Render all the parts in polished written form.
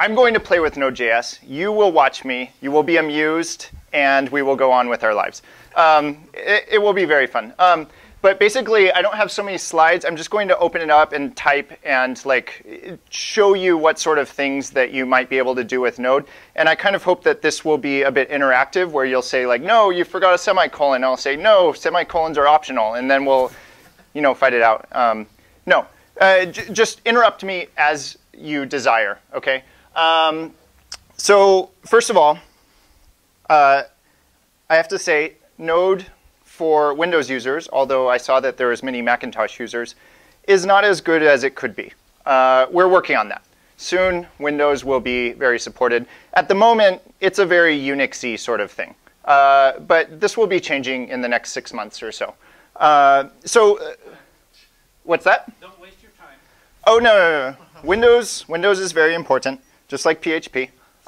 I'm going to play with Node.js. You will watch me. You will be amused, and we will go on with our lives. It will be very fun. But basically, I don't have so many slides. I'm just going to open it up and type and like show you what sort of things that you might be able to do with Node. And I kind of hope that this will be a bit interactive, where you'll say like, no, you forgot a semicolon. And I'll say, no, semicolons are optional. And then we'll, fight it out. No, just interrupt me as you desire. Okay. So first of all, I have to say Node for Windows users, although I saw that there was many Macintosh users, is not as good as it could be. We're working on that. Soon, Windows will be very supported. At the moment, it's a very Unix-y sort of thing. But this will be changing in the next 6 months or so. What's that? Don't waste your time. Oh, no. Windows is very important, just like PHP.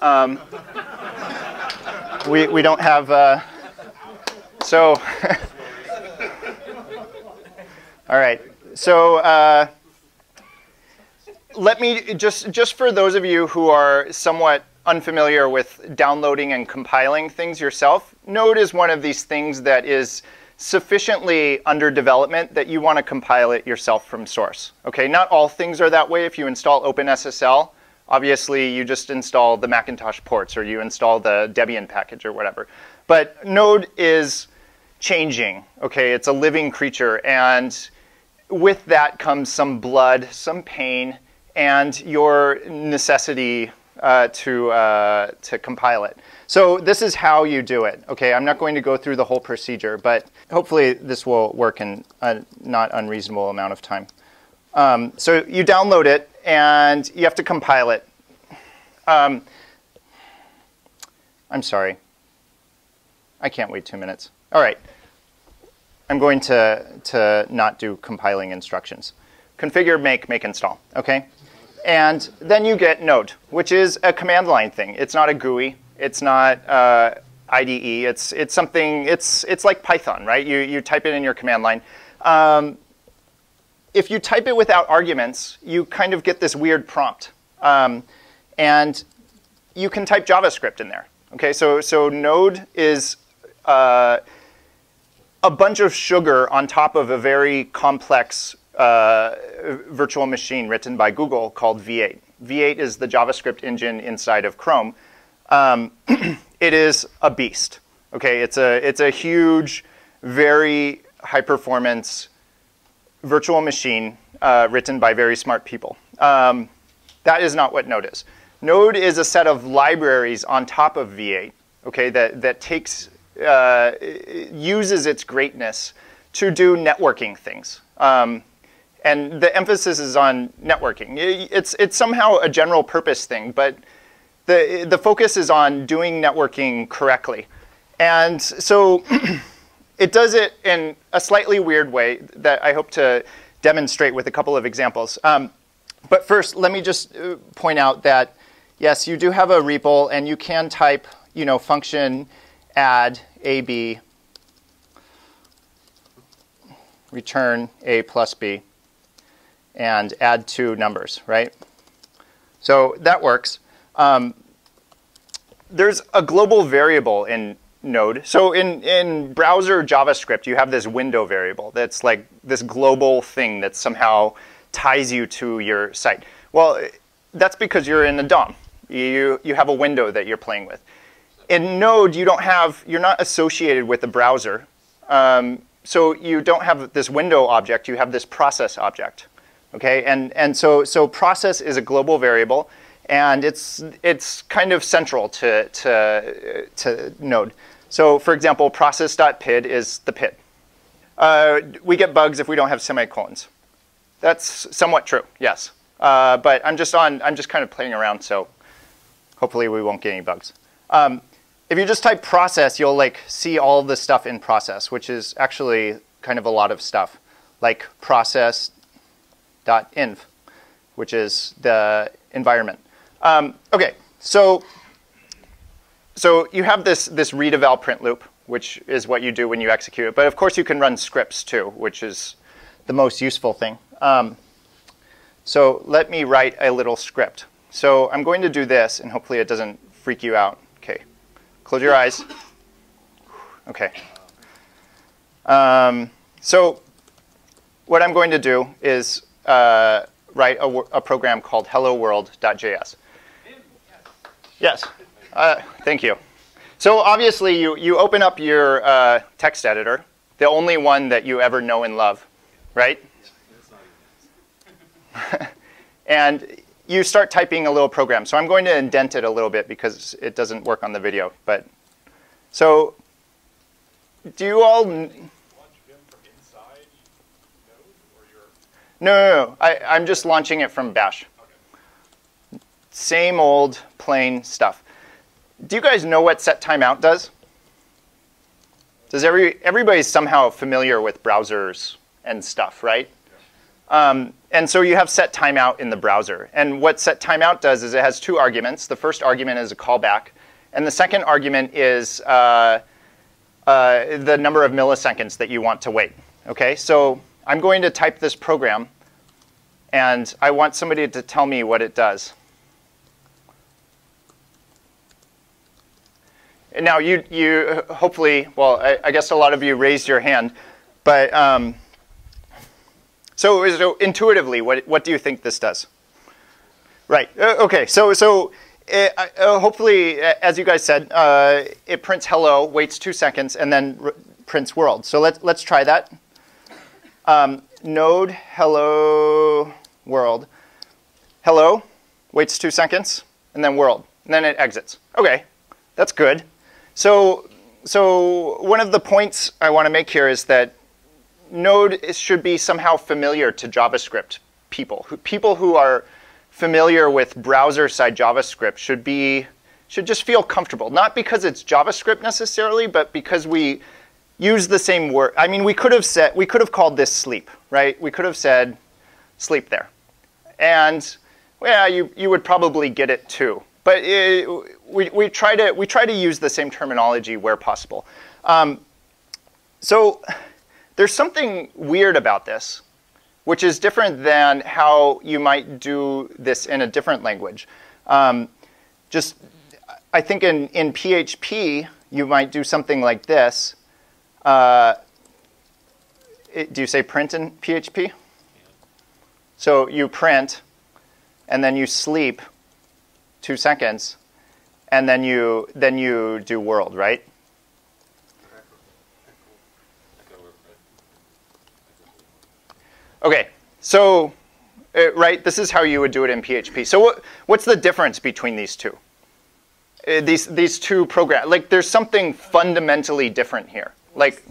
We don't have... So, all right. So let me just for those of you who are somewhat unfamiliar with downloading and compiling things yourself, Node is one of these things that is sufficiently under development that you want to compile it yourself from source. Okay, not all things are that way. If you install OpenSSL, obviously you just install the Macintosh ports or you install the Debian package or whatever. But Node is changing, okay? It's a living creature, and with that comes some blood, some pain, and your necessity to compile it. So this is how you do it, okay? I'm not going to go through the whole procedure, but hopefully this will work in a not unreasonable amount of time. So you download it, and you have to compile it. I'm sorry. I can't wait 2 minutes. All right. I'm going to not do compiling instructions. Configure, make install. Okay? And then you get Node, which is a command line thing. It's not a GUI. It's not IDE. It's something. It's like Python, right? You type it in your command line. If you type it without arguments, you kind of get this weird prompt, and you can type JavaScript in there. Okay? So Node is a bunch of sugar on top of a very complex virtual machine written by Google called V8. V8 is the JavaScript engine inside of Chrome. It is a beast. Okay, it's a huge, very high-performance virtual machine written by very smart people. That is not what Node is. Node is a set of libraries on top of V8. Okay, that takes uses its greatness to do networking things. And the emphasis is on networking. It's somehow a general purpose thing, but the focus is on doing networking correctly. And so it does it in a slightly weird way that I hope to demonstrate with a couple of examples. But first, let me just point out that, yes, you do have a REPL, and you can type, function add AB, return A plus B, and add two numbers, right? So that works. There's a global variable in Node. So in browser JavaScript, you have this window variable that's like this global thing that somehow ties you to your site. Well, that's because you're in a DOM. You have a window that you're playing with. In Node, you're not associated with the browser. So you don't have this window object, you have this process object. Okay, and so process is a global variable, and it's kind of central to Node. So for example, process.pid is the PID. We get bugs if we don't have semicolons. That's somewhat true, yes. But I'm just kind of playing around, so hopefully we won't get any bugs. If you just type process, you'll see all the stuff in process, which is actually kind of a lot of stuff, like process.env, which is the environment. Okay, so you have this read-eval print loop, which is what you do when you execute it. But of course, you can run scripts too, which is the most useful thing. So let me write a little script. So I'm going to do this, and hopefully it doesn't freak you out. OK. Close your eyes. OK. So what I'm going to do is write a program called hello-world.js. Yes. Thank you. So obviously, you open up your text editor, the only one that you ever know and love, right? And you start typing a little program. So I'm going to indent it a little bit because it doesn't work on the video. But so do you all? Launch Vim from inside Node, or No. I'm just launching it from Bash. Okay. Same old plain stuff. Do you guys know what set timeout does? Does everybody's somehow familiar with browsers and stuff, right? And so you have set timeout in the browser. And what set timeout does is it has two arguments. The first argument is a callback. And the second argument is the number of milliseconds that you want to wait. OK, so I'm going to type this program. And I want somebody to tell me what it does. And now you hopefully, well, I guess a lot of you raised your hand. But so intuitively, what do you think this does? Right. OK. So hopefully, as you guys said, it prints hello, waits 2 seconds, and then prints world. So let's try that. Node hello world. Hello, waits 2 seconds, and then world. And then it exits. OK, that's good. So one of the points I want to make here is that Node should be somehow familiar to JavaScript people. People who are familiar with browser-side JavaScript should just feel comfortable. Not because it's JavaScript necessarily, but because we use the same word. I mean, we could have called this sleep, right? We could have said sleep there, and well, you would probably get it too. But we try to use the same terminology where possible. So there's something weird about this, which is different than how you might do this in a different language. I think in PHP, you might do something like this. Do you say print in PHP? So you print, and then you sleep 2 seconds, and then you do world, right? OK, so right, this is how you would do it in PHP. So what's the difference between these two? These two programs, like there's something fundamentally different here. Like,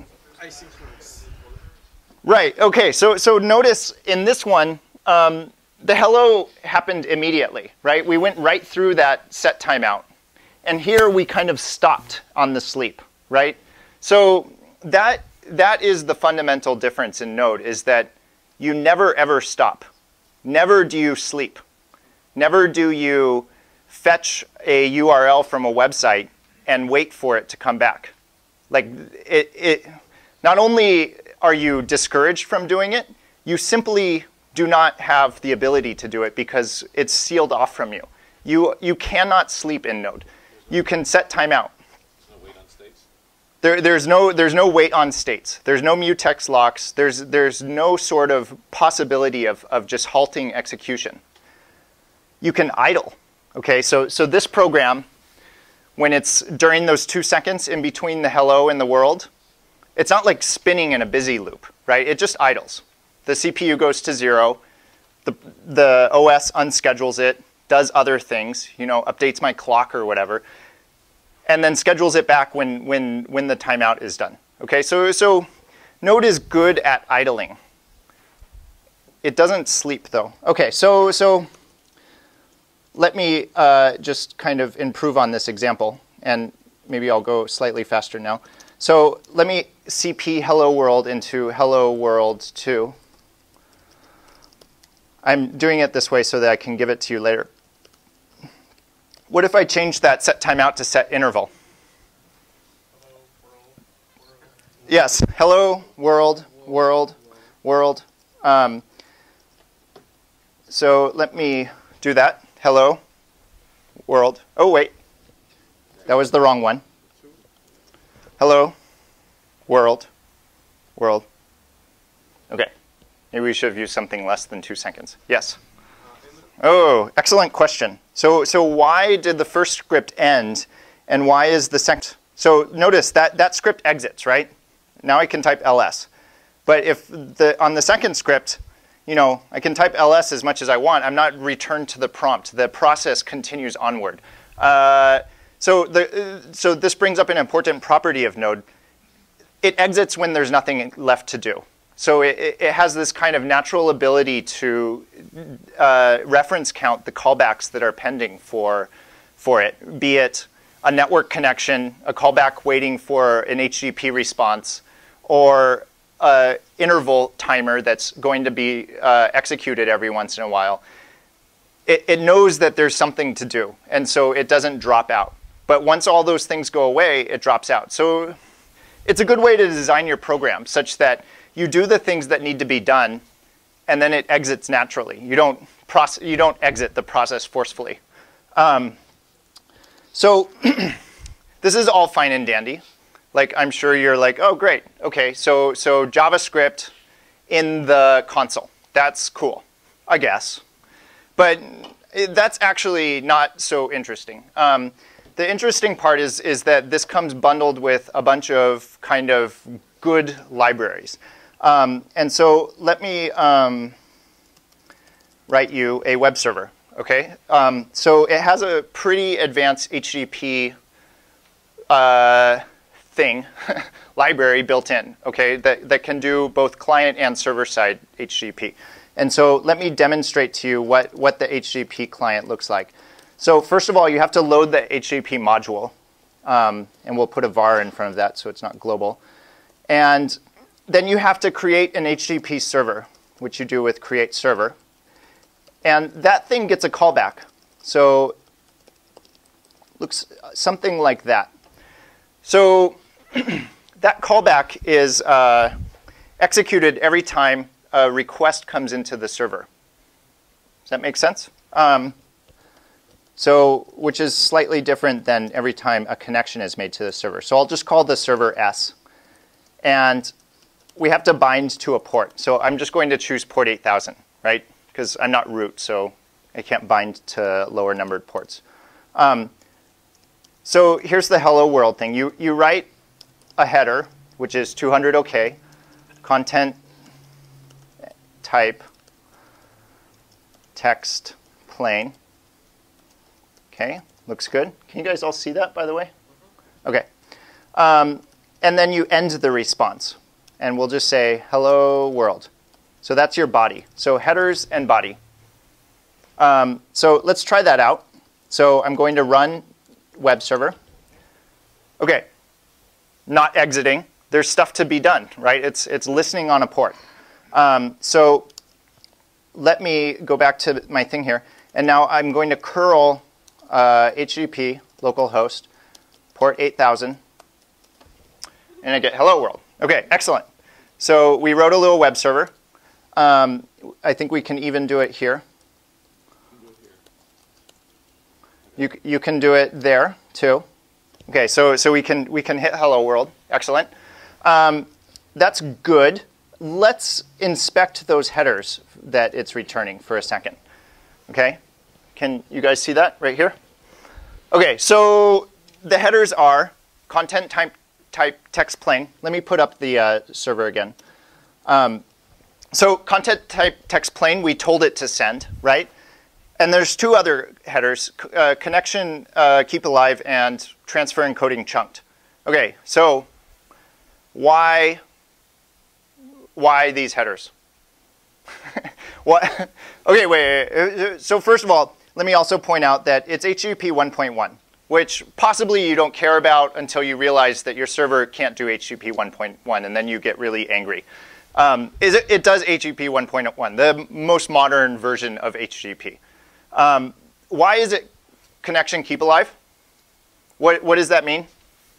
right, OK, so notice in this one, the hello happened immediately, right? We went right through that set timeout. And here we kind of stopped on the sleep, right? So that is the fundamental difference in Node, is that you never, ever stop. Never do you sleep. Never do you fetch a URL from a website and wait for it to come back. Like, not only are you discouraged from doing it, you simply do not have the ability to do it because it's sealed off from you. You cannot sleep in Node. You can set timeout. No wait on states? There's no wait on states. There's no mutex locks. There's no sort of possibility of just halting execution. You can idle. Okay, so this program, when it's during those 2 seconds in between the hello and the world, it's not like spinning in a busy loop, right? It just idles. The CPU goes to 0. The OS unschedules it, does other things, updates my clock or whatever, and then schedules it back when the timeout is done. Okay, so Node is good at idling. It doesn't sleep though. Okay, so let me just kind of improve on this example, and maybe I'll go slightly faster now. So let me CP hello world into hello world 2. I'm doing it this way so that I can give it to you later. What if I change that set timeout to set interval? Hello, world. Yes, hello, world, world, world. So let me do that. Hello, world. Oh, wait. That was the wrong one. Hello, world, world. Okay. Maybe we should have used something less than 2 seconds. Yes. Oh, excellent question. So why did the first script end, and why is the second? So notice that script exits, right? Now I can type ls. But if on the second script, I can type ls as much as I want. I'm not returned to the prompt. The process continues onward. So this brings up an important property of Node. It exits when there's nothing left to do. So it has this kind of natural ability to reference count the callbacks that are pending for it, be it a network connection, a callback waiting for an HTTP response, or an interval timer that's going to be executed every once in a while. It knows that there's something to do, and so it doesn't drop out. But once all those things go away, it drops out. So it's a good way to design your program such that you do the things that need to be done, and then it exits naturally. You don't exit the process forcefully. So this is all fine and dandy. Like, I'm sure you're like, oh, great. OK, so JavaScript in the console. That's cool, I guess. But that's actually not so interesting. The interesting part is that this comes bundled with a bunch of kind of good libraries. And so let me write you a web server. Okay, so it has a pretty advanced HTTP thing, library built in, okay, that can do both client and server-side HTTP. And so let me demonstrate to you what the HTTP client looks like. So first of all, you have to load the HTTP module, and we'll put a var in front of that so it's not global. And then you have to create an HTTP server, which you do with create server. And that thing gets a callback. So looks something like that. So that callback is executed every time a request comes into the server. Does that make sense? Which is slightly different than every time a connection is made to the server. So I'll just call the server S. And we have to bind to a port. So I'm just going to choose port 8000, right? Because I'm not root, so I can't bind to lower numbered ports. So here's the hello world thing. You write a header, which is 200 OK, content type text plain. OK, looks good. Can you guys all see that, by the way? OK. And then you end the response. And we'll just say hello world. So that's your body. So headers and body. So let's try that out. So I'm going to run web server. OK, not exiting. There's stuff to be done, right? It's listening on a port. So let me go back to my thing here. And now I'm going to curl HTTP localhost port 8000. And I get hello world. OK, excellent. So we wrote a little web server. I think we can even do it here. You can do it there too. Okay, so we can hit hello world. Excellent. That's good. Let's inspect those headers that it's returning for a second. Okay, can you guys see that right here? Okay, so the headers are content type text plain. Let me put up the server again. So content type text plain, we told it to send, right? And there's two other headers, connection keep alive and transfer encoding chunked. Okay, so why these headers? What? Okay, wait. So first of all, let me also point out that it's HTTP 1.1, which possibly you don't care about until you realize that your server can't do HTTP 1.1, and then you get really angry. It does HTTP 1.1, the most modern version of HTTP. Why is it connection keep alive? What does that mean?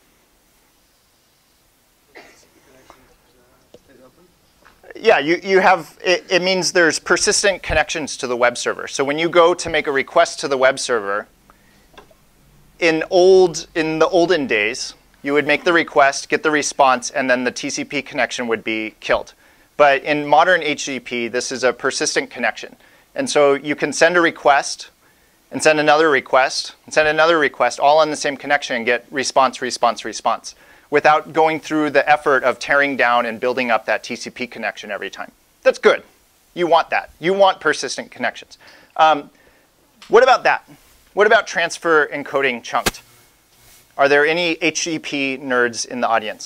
Yeah, you have, it means there's persistent connections to the web server. So when you go to make a request to the web server, in the olden days, you would make the request, get the response, and then the TCP connection would be killed. But in modern HTTP, this is a persistent connection. And so you can send a request and send another request and send another request all on the same connection and get response, response, response without going through the effort of tearing down and building up that TCP connection every time. That's good. You want that. You want persistent connections. What about that? What about transfer encoding chunked? Are there any HTTP nerds in the audience?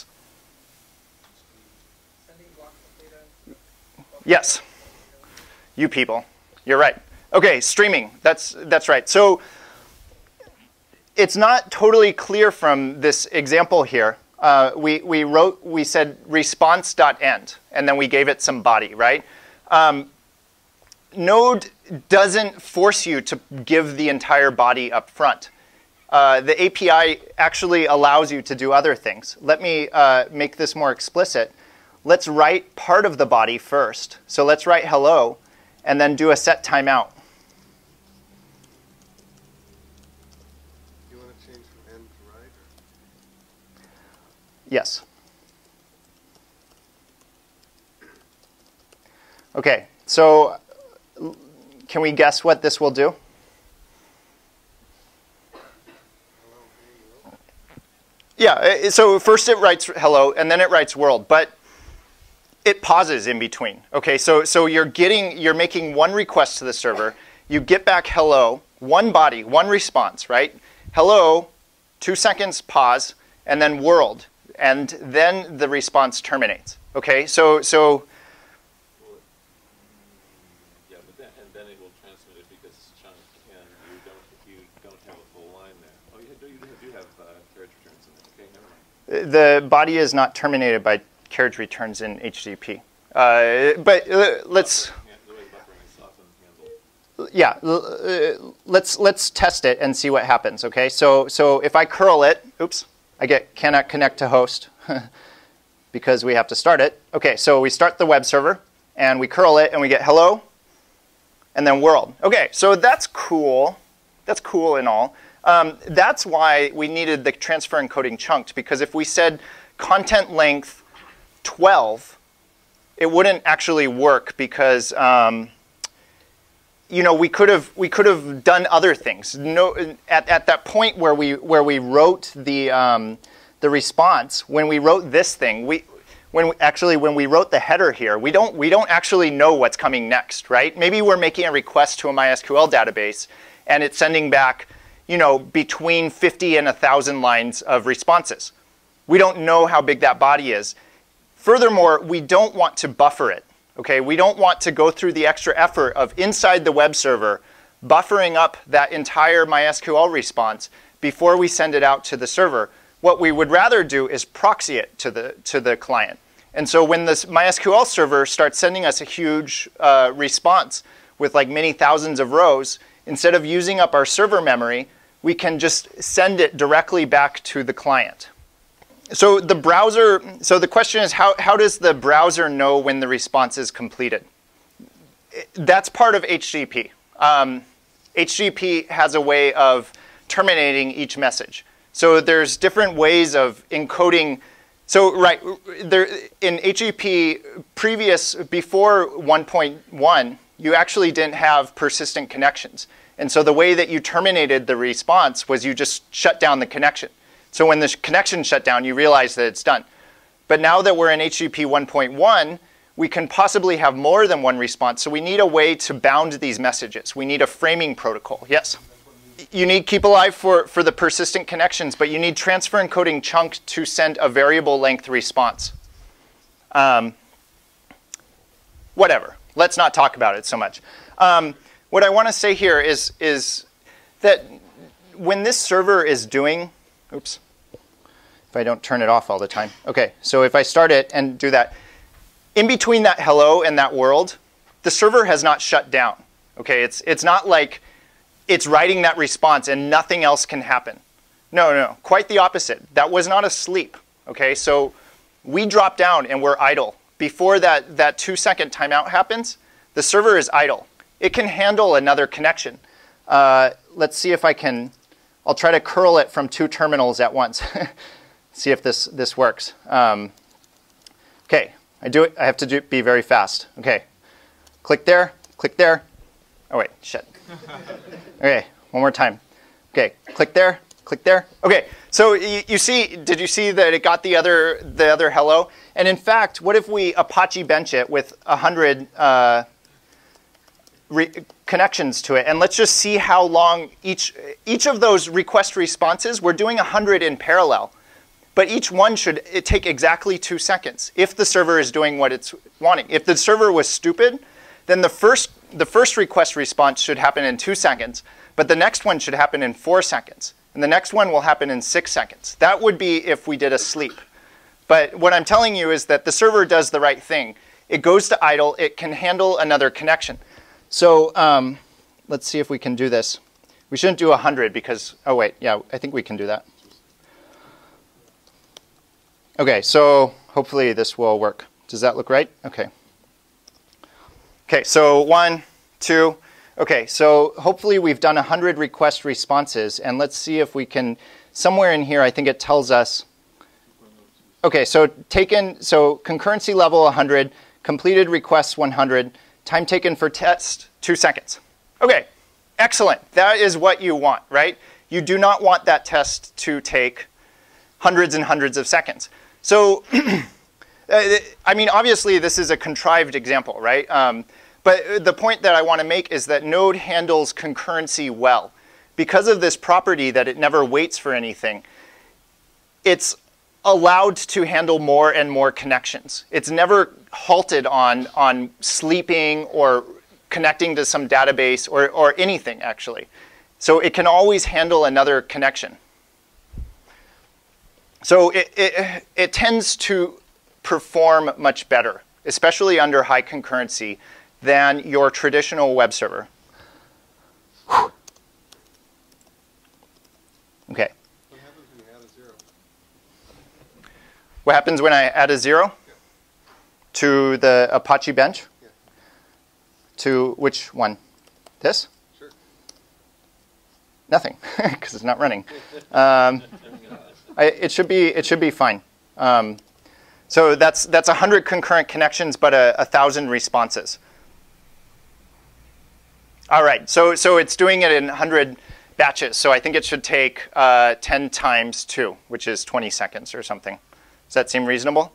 Yes. You people. You're right. Okay, streaming. That's right. So it's not totally clear from this example here. We said response.end, and then we gave it some body, right? Node doesn't force you to give the entire body up front. The API actually allows you to do other things. Let me make this more explicit. Let's write part of the body first. So let's write hello, and then do a set timeout. You want to change from end to right? Or? Yes. Okay, so can we guess what this will do? Yeah, so first it writes hello, and then it writes world, but it pauses in between. Okay, so you're making one request to the server, you get back hello, one body, one response, right? Hello, 2 seconds pause, and then world, and then the response terminates. Okay, so yeah, but then it will transmit it because it's chunked, and you don't have a full line there. Oh, you do have carriage returns in it. Okay, never mind. The body is not terminated by carriage returns in HTTP. But let's. The way the buffering is often handled. Yeah, let's test it and see what happens. Okay, so if I curl it, oops, I get cannot connect to host because we have to start it. Okay, so we start the web server and we curl it and we get hello and then world. Okay, so that's cool. That's cool and all. That's why we needed the transfer encoding chunked, because if we said content length 12, it wouldn't actually work because you know, we could have done other things. No, at that point where we wrote the response, when we wrote this thing, when we wrote the header here, we don't actually know what's coming next, right? Maybe we're making a request to a MySQL database, and it's sending back, you know, between 50 and 1,000 lines of responses. We don't know how big that body is. Furthermore, we don't want to buffer it. Okay, we don't want to go through the extra effort of inside the web server buffering up that entire MySQL response before we send it out to the server. What we would rather do is proxy it to the client. And so when this MySQL server starts sending us a huge response with like many thousands of rows, instead of using up our server memory, we can just send it directly back to the client. So the browser, so the question is, how does the browser know when the response is completed? That's part of HTTP. HTTP has a way of terminating each message. So there's different ways of encoding. So right, there, in HTTP before 1.1, you actually didn't have persistent connections. And so the way that you terminated the response was you just shut down the connection. So when the connection shut down, you realize that it's done. But now that we're in HTTP 1.1, we can possibly have more than one response. So we need a way to bound these messages. We need a framing protocol. Yes? You need keep alive for the persistent connections, but you need transfer encoding chunk to send a variable length response. Whatever. Let's not talk about it so much. What I want to say here is that when this server is doing, oops, if I don't turn it off all the time. Okay, so if I start it and do that, in between that hello and that world, the server has not shut down. Okay, it's not like it's writing that response and nothing else can happen. No, quite the opposite. That was not asleep. Okay, so we drop down and we're idle. Before that 2-second timeout happens, the server is idle. It can handle another connection. Let's see if I can I'll try to curl it from 2 terminals at once. See if this works. Okay, I have to be very fast. Okay, click there, click there. Oh wait, shit. Okay, one more time. Okay, click there, click there. Okay, so you see, did you see that it got the other hello? And in fact, what if we Apache bench it with 100 connections to it, and let's just see how long each of those request responses, we're doing 100 in parallel, but each one should take exactly 2 seconds if the server is doing what it's wanting. If the server was stupid, then the first request response should happen in 2 seconds, but the next one should happen in 4 seconds, and the next one will happen in 6 seconds. That would be if we did a sleep. But what I'm telling you is that the server does the right thing. It goes to idle. It can handle another connection. So let's see if we can do this. We shouldn't do 100 because, oh wait, yeah, I think we can do that. Okay, so hopefully this will work. Does that look right? Okay. Okay, so 1, 2. Okay, so hopefully we've done 100 request responses, and let's see if we can, somewhere in here, I think it tells us. Okay, so concurrency level 100, completed requests 100, time taken for test 2 seconds. Okay, excellent. That is what you want, right? You do not want that test to take hundreds and hundreds of seconds. So, I mean, obviously this is a contrived example, right? But the point that I want to make is that Node handles concurrency well. Because of this property that it never waits for anything, it's allowed to handle more and more connections. It's never halted on sleeping or connecting to some database or anything, actually. So it can always handle another connection. So it tends to perform much better, especially under high concurrency, than your traditional web server. Whew. Okay. What happens when you add a 0? What happens when I add a 0? Yeah. To the Apache bench? Yeah. To which one? This? Sure. Nothing, because it's not running. It should be fine. So that's 100 concurrent connections, but 1,000 responses. All right, so it's doing it in 100 batches. So I think it should take 10 times 2, which is 20 seconds or something. Does that seem reasonable?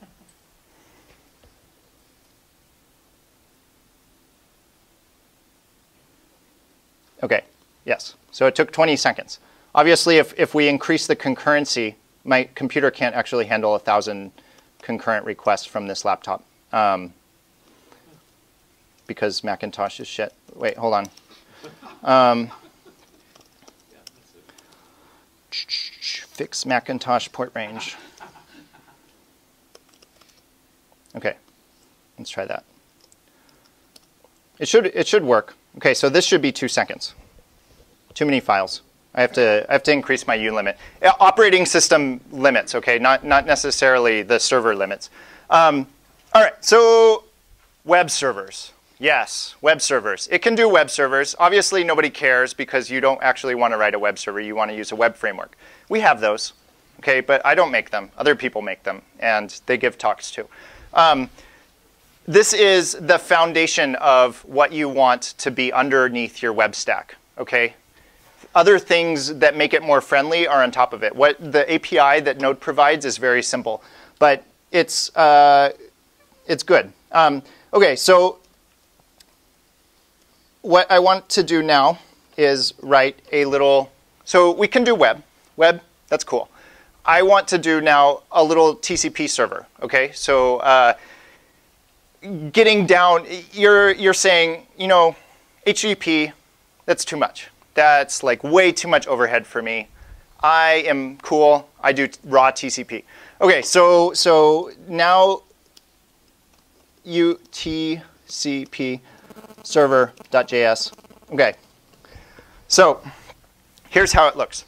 Okay, yes. So it took 20 seconds. Obviously, if we increase the concurrency, my computer can't actually handle 1,000 concurrent requests from this laptop because Macintosh is shit. Wait, hold on. Fix Macintosh port range. Okay, let's try that. It should work. Okay, so this should be 2 seconds. Too many files. I have to increase my U limit. Operating system limits, okay, not necessarily the server limits. All right, so web servers. Yes, web servers. It can do web servers. Obviously, nobody cares because you don't actually want to write a web server. You want to use a web framework. We have those, okay, but I don't make them. Other people make them, and they give talks too. This is the foundation of what you want to be underneath your web stack, okay? Other things that make it more friendly are on top of it. What the API that Node provides is very simple, but it's good. Okay, so what I want to do now is write a little, so we can do web. Web, that's cool. I want to do now a little TCP server, okay? So getting down, you're saying, you know, HTTP, that's too much. That's like way too much overhead for me. I am cool. I do raw TCP. Okay, so now TCP server.js. Okay, so here's how it looks.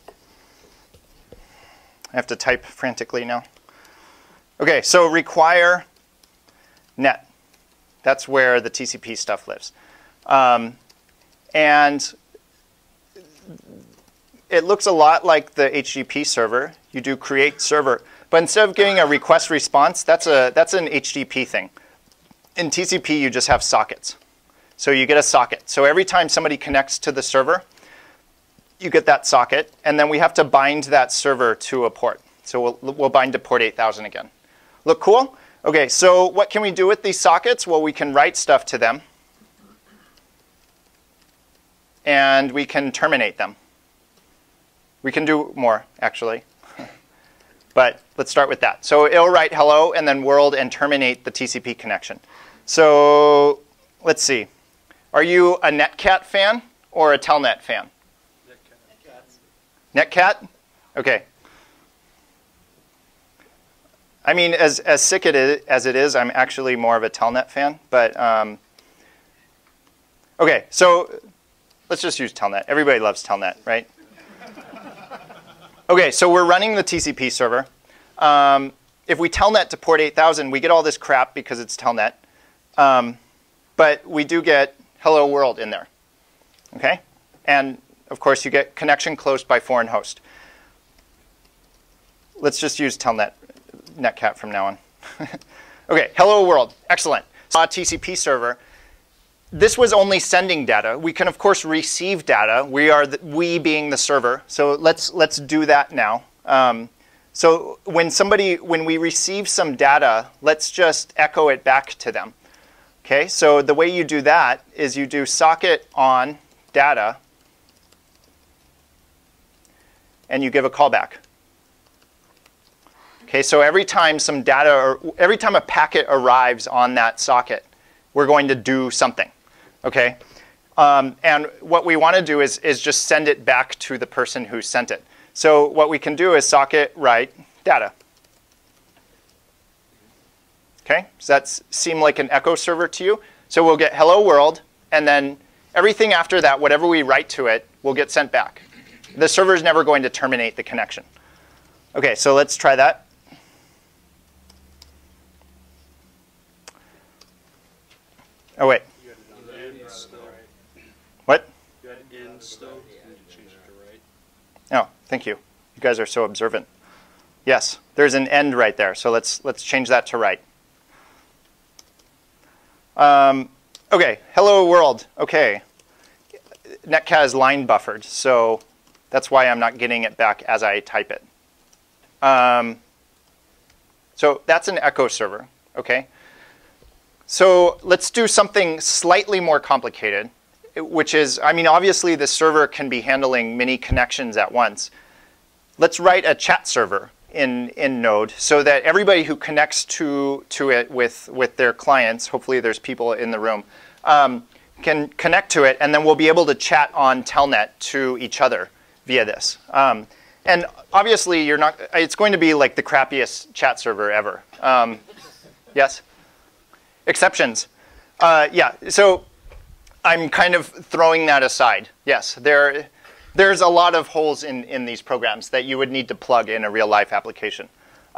I have to type frantically now. Okay, so require net. That's where the TCP stuff lives. And it looks a lot like the HTTP server. You do create server. But instead of getting a request response, that's an HTTP thing. In TCP, you just have sockets. So you get a socket. So every time somebody connects to the server, you get that socket. And then we have to bind that server to a port. So we'll bind to port 8000 again. Look cool? OK, so what can we do with these sockets? Well, we can write stuff to them. And we can terminate them. We can do more, actually. But let's start with that. So it'll write hello and then world and terminate the TCP connection. So let's see. Are you a Netcat fan or a Telnet fan? Netcat. Netcat? OK. I mean, as sick as it is, I'm actually more of a Telnet fan. But OK, so let's just use Telnet. Everybody loves Telnet, right? OK, so we're running the TCP server. If we telnet to port 8000, we get all this crap because it's telnet. But we do get hello world in there. OK? And of course, you get connection closed by foreign host. Let's just use telnet netcat from now on. OK, hello world. Excellent. So, TCP server. This was only sending data. We can, of course, receive data. We being the server. So let's do that now. So when we receive some data, let's just echo it back to them. OK, so the way you do that is you do socket on data, and you give a callback. OK, so every time some data, or every time a packet arrives on that socket, we're going to do something. OK, and what we want to do is just send it back to the person who sent it. So what we can do is socket write data. OK, does that seem like an echo server to you? So we'll get hello world, and then everything after that, whatever we write to it, will get sent back. The server is never going to terminate the connection. OK, so let's try that. Oh, wait. What? You got in still? You need to change it to right. Oh, thank you. You guys are so observant. Yes, there's an end right there. So let's change that to right. OK, hello world. OK, netcat is line buffered, so that's why I'm not getting it back as I type it. So that's an echo server. OK. So let's do something slightly more complicated, which is, I mean, obviously the server can be handling many connections at once. Let's write a chat server in Node so that everybody who connects to it with their clients, hopefully there's people in the room, can connect to it, and then we'll be able to chat on Telnet to each other via this. And obviously, it's going to be like the crappiest chat server ever. Yes? Exceptions. Yeah, so I'm kind of throwing that aside. Yes, there's a lot of holes in these programs that you would need to plug in a real-life application.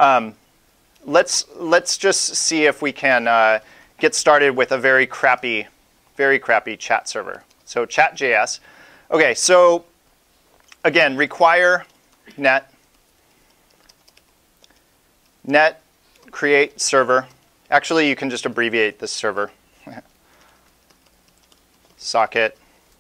Let's just see if we can get started with a very crappy chat server. So chat.js. OK, so again, require net create server. Actually, you can just abbreviate this server. Socket.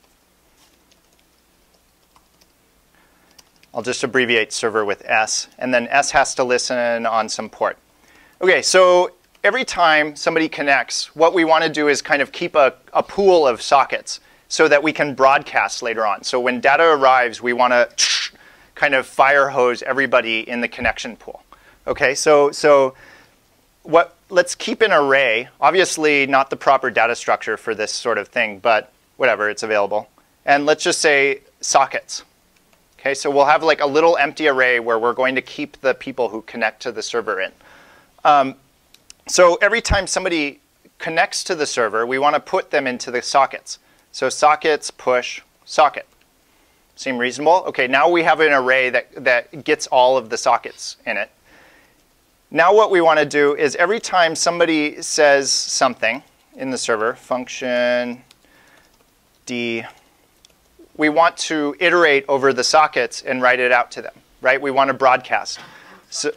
I'll just abbreviate server with S. And then S has to listen on some port. OK, so every time somebody connects, what we want to do is kind of keep a pool of sockets so that we can broadcast later on. So when data arrives, we want to kind of fire hose everybody in the connection pool. OK, so let's keep an array. Obviously, not the proper data structure for this sort of thing, but whatever, it's available. And let's just say sockets. OK, so we'll have like a little empty array where we're going to keep the people who connect to the server in. So every time somebody connects to the server, we want to put them into the sockets. So sockets push socket. Seem reasonable? OK, now we have an array that gets all of the sockets in it. Now what we want to do is every time somebody says something in the server, function d we want to iterate over the sockets and write it out to them, right? We want to broadcast. So,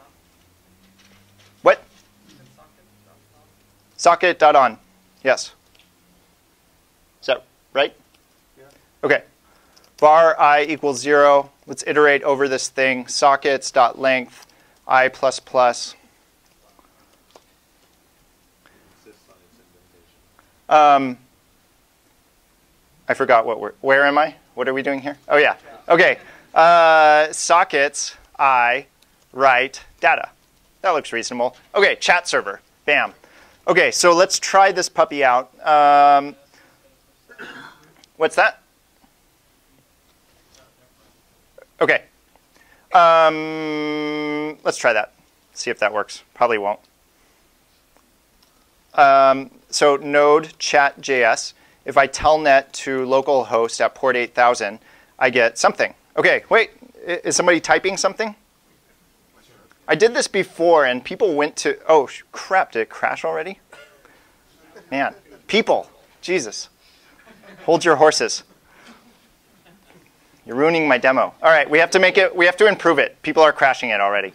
what? Socket.on. Yes. Is that right? Yeah. Okay. Var I equals 0. Let's iterate over this thing. Sockets.length I plus plus. I forgot where am I? What are we doing here? Oh, yeah. Okay. Sockets, I, write, data. That looks reasonable. Okay, chat server. Bam. Okay, so let's try this puppy out. What's that? Okay. Let's try that. See if that works. Probably won't. So node chat.js. If I telnet to localhost at port 8000, I get something. Okay, wait. Is somebody typing something? I did this before, and people went to... Oh, crap. Did it crash already? Man. People. Jesus. Hold your horses. You're ruining my demo. All right, we have to make it... We have to improve it. People are crashing it already.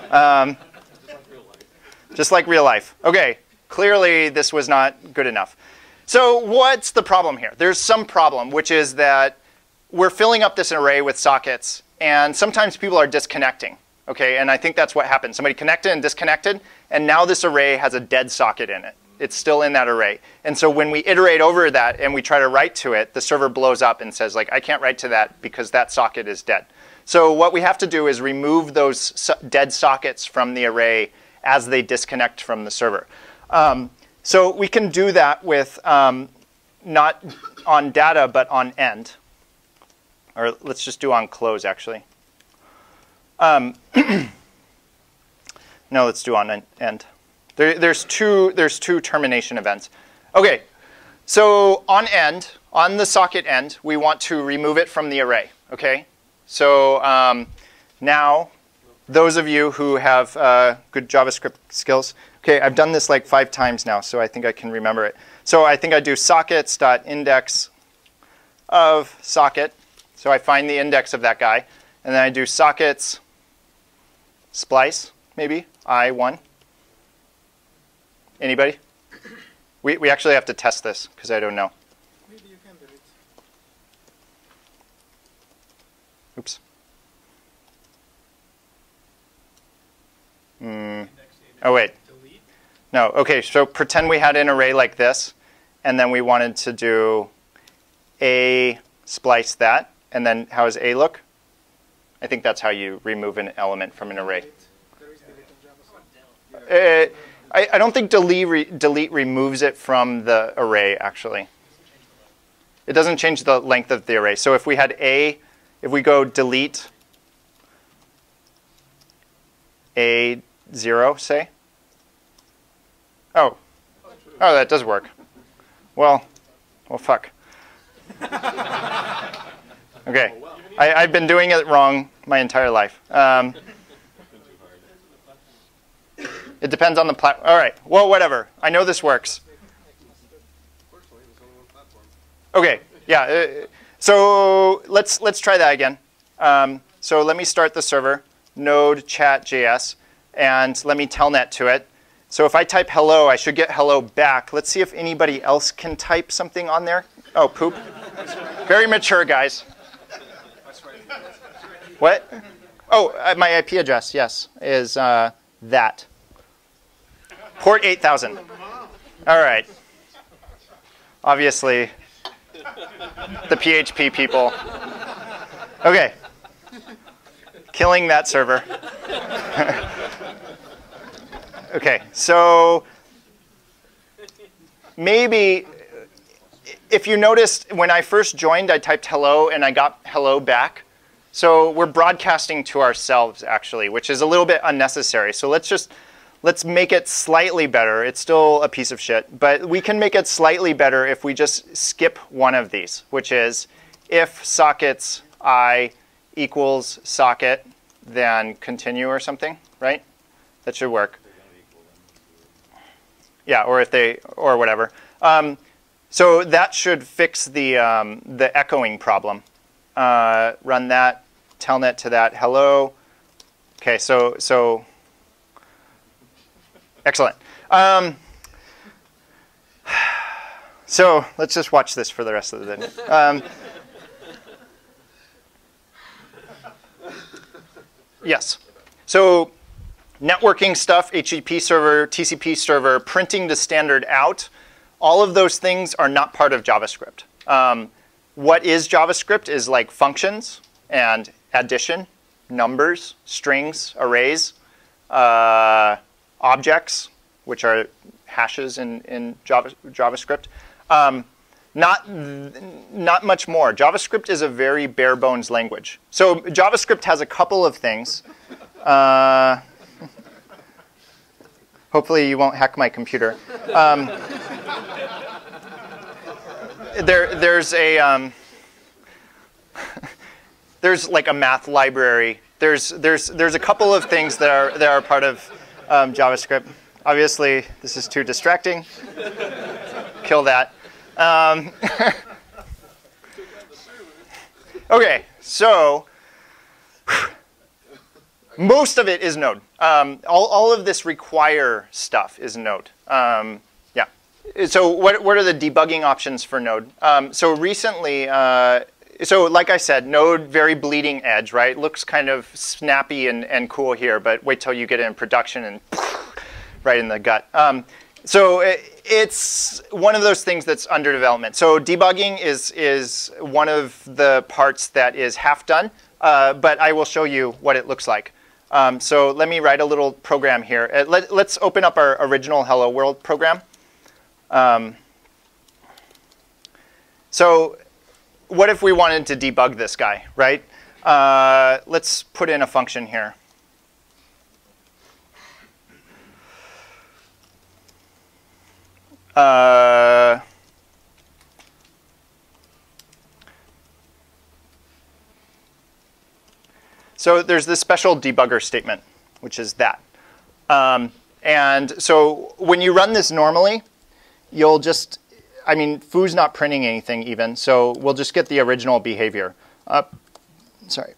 Just like real life. Okay. Clearly, this was not good enough. So what's the problem here? There's some problem, which is that we're filling up this array with sockets, and sometimes people are disconnecting. Okay, and I think that's what happened. Somebody connected and disconnected, and now this array has a dead socket in it. It's still in that array. And so when we iterate over that and we try to write to it, the server blows up and says, like, I can't write to that because that socket is dead. So what we have to do is remove those dead sockets from the array as they disconnect from the server. So we can do that with not on data, but on end. Or let's just do on close, actually. No, let's do on end. There's two termination events. OK, so on end, on the socket end, we want to remove it from the array. OK, so now those of you who have good JavaScript skills, OK, I've done this like 5 times now, so I think I can remember it. So I think I do sockets.index of socket. So I find the index of that guy. And then I do sockets splice, maybe, I1. Anybody? We actually have to test this, because I don't know. Maybe you can do it. Oops. Oh, wait. No, OK, so pretend we had an array like this, and then we wanted to do A splice that. And then how does A look? I think that's how you remove an element from an array. I don't think delete removes it from the array, actually. It doesn't change the length of the array. So if we had A, if we go delete A0, say. Oh, that does work. Well, fuck. OK, I've been doing it wrong my entire life. It depends on the platform. All right, well, whatever. I know this works. OK, yeah. So let's try that again. So let me start the server, node chat.js, and let me telnet to it. So if I type hello, I should get hello back. Let's see if anybody else can type something on there. Oh, poop. Very mature, guys. What? Oh, my IP address, yes, is that. Port 8000. All right. Obviously, the PHP people. OK. Killing that server. OK, so maybe if you noticed, when I first joined, I typed hello, and I got hello back. So we're broadcasting to ourselves, actually, which is a little bit unnecessary. So let's make it slightly better. It's still a piece of shit. But we can make it slightly better if we just skip one of these, which is if sockets I equals socket, then continue or something, right? That should work. Yeah, or if they, or whatever. So that should fix the echoing problem. Run that, telnet to that, hello. Okay, so excellent. So let's just watch this for the rest of the day. Yes. So networking stuff, HTTP server, TCP server, printing the standard out, all of those things are not part of JavaScript. What is JavaScript is like functions and addition, numbers, strings, arrays, objects, which are hashes in JavaScript. Not much more. JavaScript is a very bare bones language. So JavaScript has a couple of things. Hopefully you won't hack my computer. There's like a math library. There's a couple of things that are part of JavaScript. Obviously, this is too distracting. Kill that. Okay, so most of it is Node. All of this require stuff is Node. Yeah. So what are the debugging options for Node? So recently, so like I said, Node, very bleeding edge, right? Looks kind of snappy and cool here, but wait till you get it in production and right in the gut. So it's one of those things that's under development. So debugging is one of the parts that is half done, but I will show you what it looks like. So let me write a little program here. Let's open up our original Hello World program. So what if we wanted to debug this guy, right? Let's put in a function here. So there's this special debugger statement, which is that. And so when you run this normally, you'll just, I mean, foo's not printing anything even, so we'll just get the original behavior. Sorry.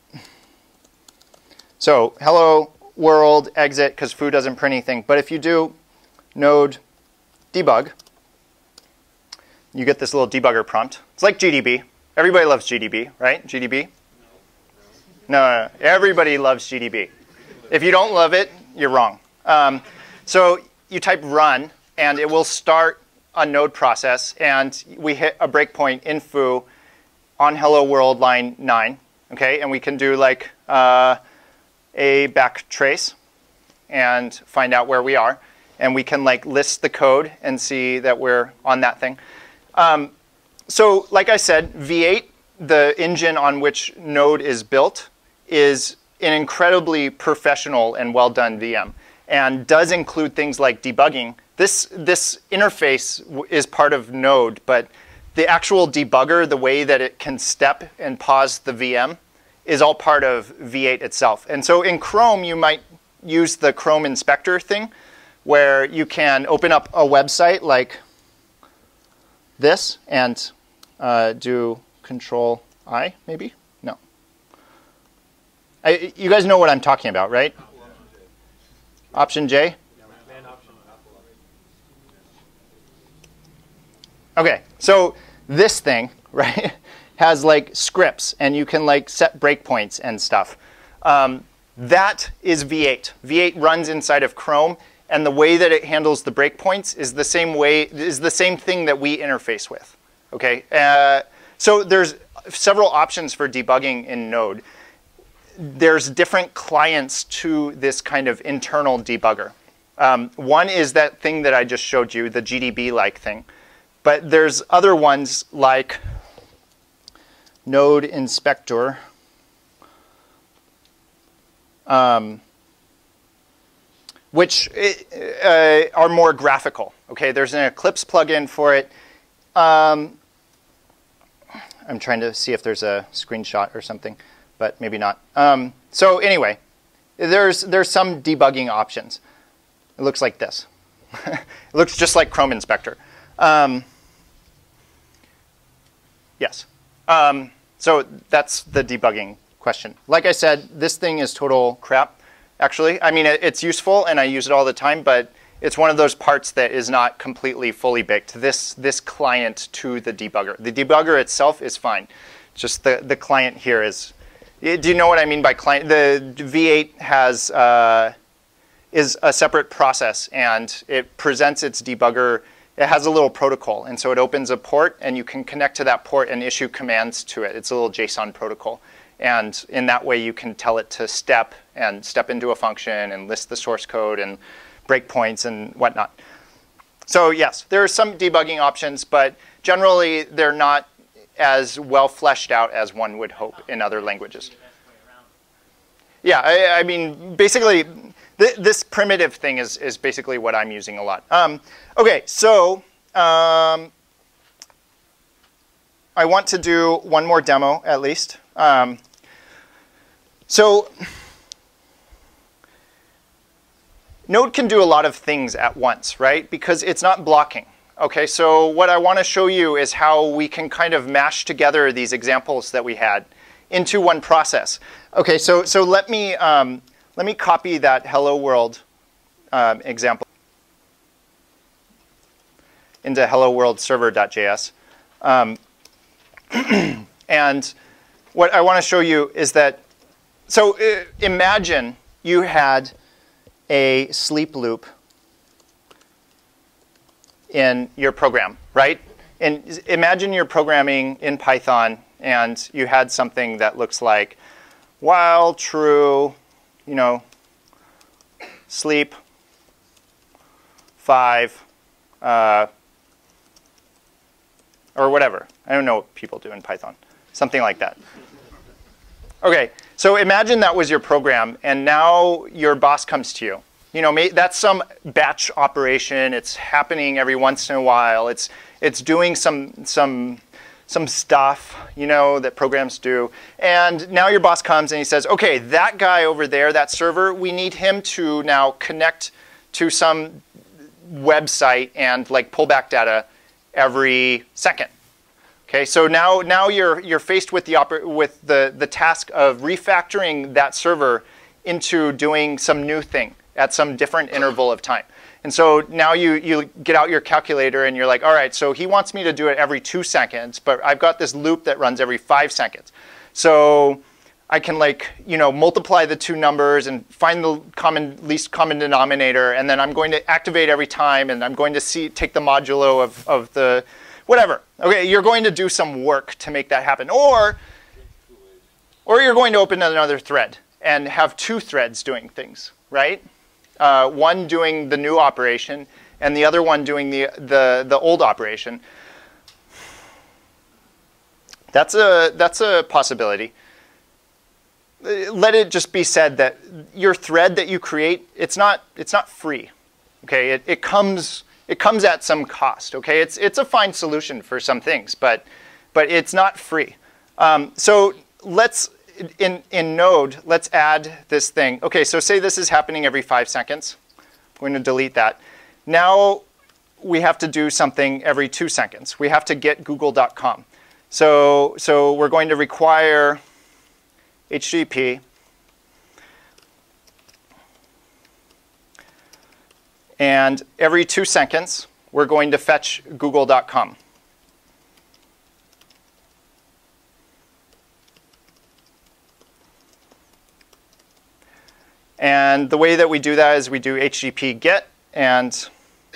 So hello world exit, because foo doesn't print anything. But if you do node debug, you get this little debugger prompt. It's like GDB. Everybody loves GDB, right? GDB? No, everybody loves GDB. If you don't love it, you're wrong. So you type run, and it will start a node process, and we hit a breakpoint in foo on hello world line 9. Okay, and we can do like a back trace and find out where we are, and we can like list the code and see that we're on that thing. So like I said, V8, the engine on which Node is built, is an incredibly professional and well-done VM, and does include things like debugging. This interface is part of Node, but the actual debugger, the way that it can step and pause the VM, is all part of V8 itself. And so in Chrome, you might use the Chrome inspector thing, where you can open up a website like this and do Control I, maybe? No. You guys know what I'm talking about, right? Option J? Okay, so this thing, right, has like scripts, and you can like set breakpoints and stuff. That is V8. V8 runs inside of Chrome, and the way that it handles the breakpoints is the same thing that we interface with. Okay, so there's several options for debugging in Node. There's different clients to this kind of internal debugger. One is that thing that I just showed you, the GDB-like thing. But there's other ones like Node Inspector, which are more graphical. Okay, there's an Eclipse plugin for it. I'm trying to see if there's a screenshot or something, but maybe not. So anyway, there's some debugging options. It looks like this. It looks just like Chrome Inspector. Yes. So that's the debugging question. Like I said, this thing is total crap, actually. I mean, it's useful, and I use it all the time, but it's one of those parts that is not completely fully baked. This client to the debugger. The debugger itself is fine. Just the client here is. Do you know what I mean by client? The V8 has is a separate process, and it presents its debugger. It has a little protocol, and so it opens a port, and you can connect to that port and issue commands to it. It's a little JSON protocol, and in that way you can tell it to step into a function and list the source code and breakpoints and whatnot. So yes, there are some debugging options, but generally they're not as well fleshed out as one would hope in other languages. Yeah, I mean, basically, this primitive thing is basically what I'm using a lot. OK, so I want to do one more demo, at least. So Node can do a lot of things at once, right? Because it's not blocking. OK, so what I want to show you is how we can kind of mash together these examples that we had into one process. OK, so let me copy that hello world example into hello world server.js. And what I want to show you is that, so imagine you had a sleep loop in your program, right? And imagine you're programming in Python, and you had something that looks like while true, you know, sleep 5, or whatever. I don't know what people do in Python. Something like that. OK, so imagine that was your program, and now your boss comes to you. You know, that's some batch operation. It's happening every once in a while. It's doing some stuff, you know, that programs do. And now your boss comes and he says, OK, that guy over there, that server, we need him to now connect to some website and like pull back data every second. OK, so now you're faced with the task of refactoring that server into doing some new thing at some different interval of time. And so now you get out your calculator and you're like, all right, so he wants me to do it every 2 seconds, but I've got this loop that runs every 5 seconds. So I can multiply the two numbers and find the least common denominator, and then I'm going to activate every time, and I'm going to take the modulo of the whatever. Okay, you're going to do some work to make that happen. Or you're going to open another thread and have 2 threads doing things, right? One doing the new operation, and the other one doing the old operation. That's a possibility. Let it just be said that your thread that you create, it's not free. Okay, it comes at some cost. Okay, it's a fine solution for some things, but it's not free. So let's. In Node, let's add this thing. OK, so say this is happening every 5 seconds. I'm going to delete that. Now we have to do something every 2 seconds. We have to get google.com. So we're going to require HTTP. And every 2 seconds, we're going to fetch google.com. And the way that we do that is we do HTTP get, and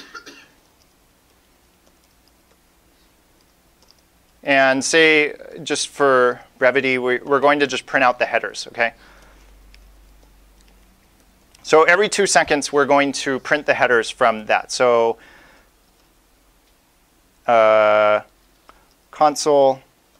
say, just for brevity, we're going to just print out the headers, OK? So every 2 seconds, we're going to print the headers from that. So console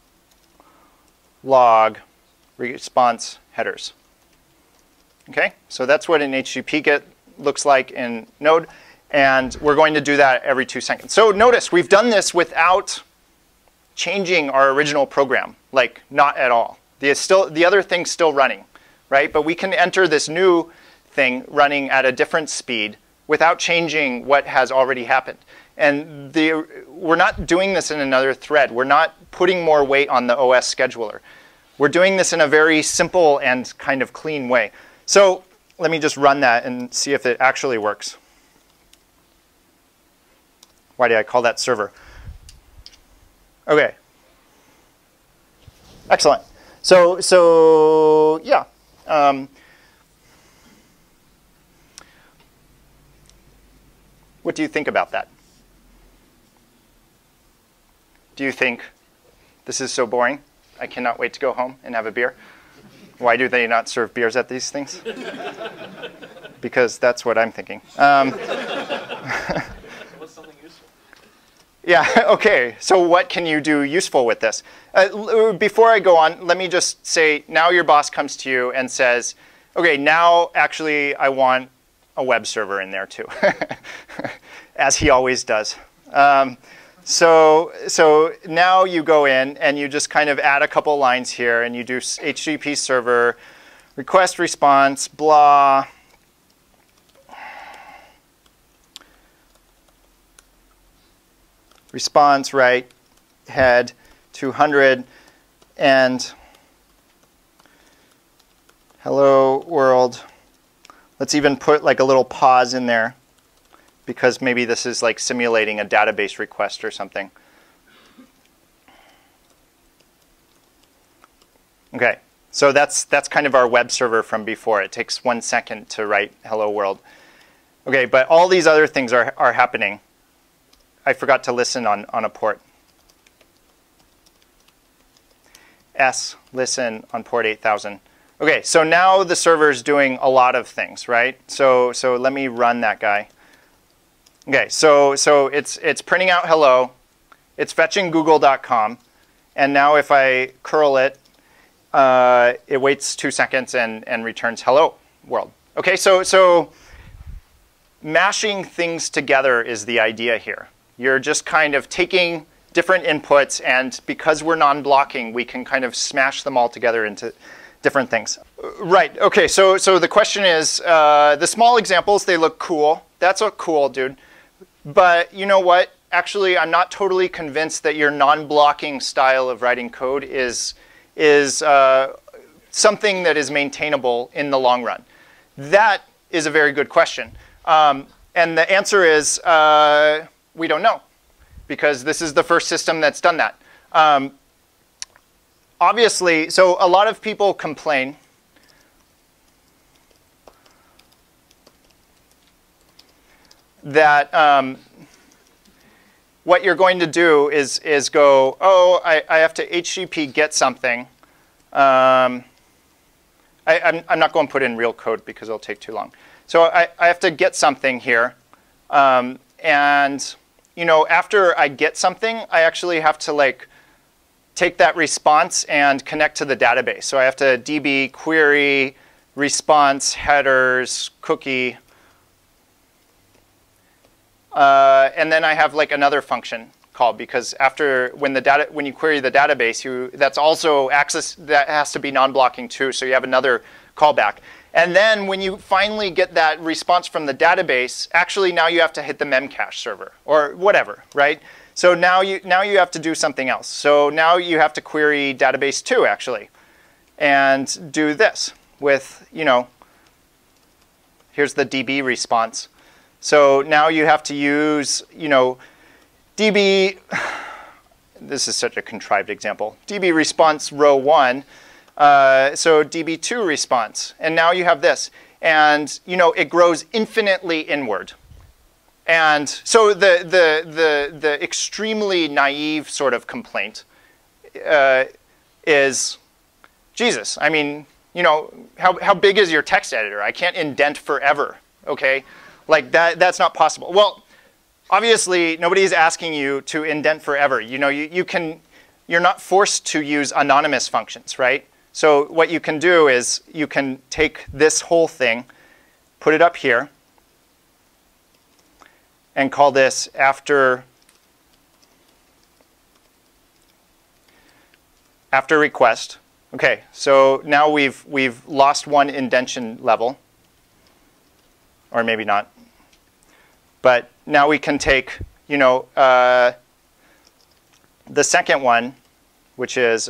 log response headers. OK, so that's what an HTTP get looks like in Node. And we're going to do that every 2 seconds. So notice, we've done this without changing our original program, like not at all. The other thing's still running, right? But we can enter this new thing running at a different speed without changing what has already happened. And we're not doing this in another thread. We're not putting more weight on the OS scheduler. We're doing this in a very simple and kind of clean way. So let me just run that and see if it actually works. Why did I call that server? OK. Excellent. So yeah. What do you think about that? Do you think this is so boring? I cannot wait to go home and have a beer. Why do they not serve beers at these things? Because that's what I'm thinking. What's something useful? Yeah, OK. So what can you do useful with this? Before I go on, let me just say, now your boss comes to you and says, OK, now actually I want a web server in there too, as he always does. So now you go in and you just kind of add a couple lines here, and you do HTTP server, request response, blah. Response, right, head, 200, and hello world. Let's even put like a little pause in there, because maybe this is like simulating a database request or something. OK, so that's kind of our web server from before. It takes 1 second to write hello world. OK, but all these other things are happening. I forgot to listen on a port. S, listen on port 8000. OK, so now the server is doing a lot of things, right? So let me run that guy. OK, so it's printing out hello. It's fetching google.com. And now if I curl it, it waits 2 seconds and returns hello world. OK, so mashing things together is the idea here. You're just kind of taking different inputs, and because we're non-blocking, we can kind of smash them all together into different things. Right, OK, so the question is, the small examples, they look cool. That's cool, dude. But you know what? Actually, I'm not totally convinced that your non-blocking style of writing code is something that is maintainable in the long run. That is a very good question. And the answer is, we don't know, because this is the first system that's done that. Obviously, so a lot of people complain that what you're going to do is go, oh, I have to HTTP get something. I'm not going to put in real code because it'll take too long. So I have to get something here. And you know, after I get something, I actually have to like take that response and connect to the database. So I have to db query response headers cookie. And then I have like another function called, because after when you query the database, that's also access that has to be non-blocking too. So you have another callback. And then when you finally get that response from the database, actually now you have to hit the memcache server or whatever, right? So now you have to do something else. So now you have to query database 2 actually, and do this with, you know, here's the DB response. So now you have to use, you know, DB. This is such a contrived example. DB response row 1. So DB2 response, and now you have this, and you know it grows infinitely inward. And so the extremely naive sort of complaint is, Jesus, I mean, you know, how big is your text editor? I can't indent forever, okay? Like that's not possible. Well, obviously nobody's asking you to indent forever. You know, you're not forced to use anonymous functions, right? So what you can do is you can take this whole thing, put it up here, and call this after request. OK, so now we've lost one indentation level, or maybe not. But now we can take, you know, the second one, which is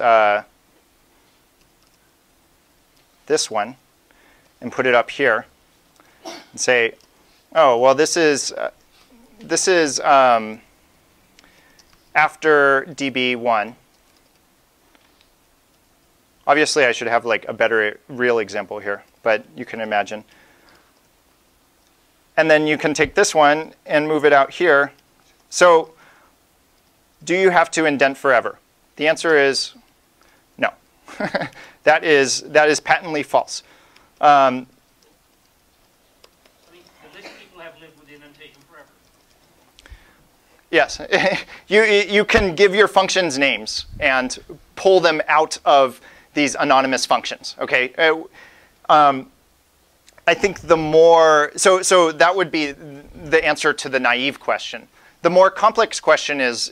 this one, and put it up here, and say, oh, well, this is after DB1. Obviously, I should have like a better real example here, but you can imagine. And then you can take this one and move it out here. So do you have to indent forever? The answer is no. That is patently false. The list people have lived with indentation forever. Yes, you can give your functions names and pull them out of these anonymous functions. Okay, I think the more so that would be the answer to the naive question. The more complex question is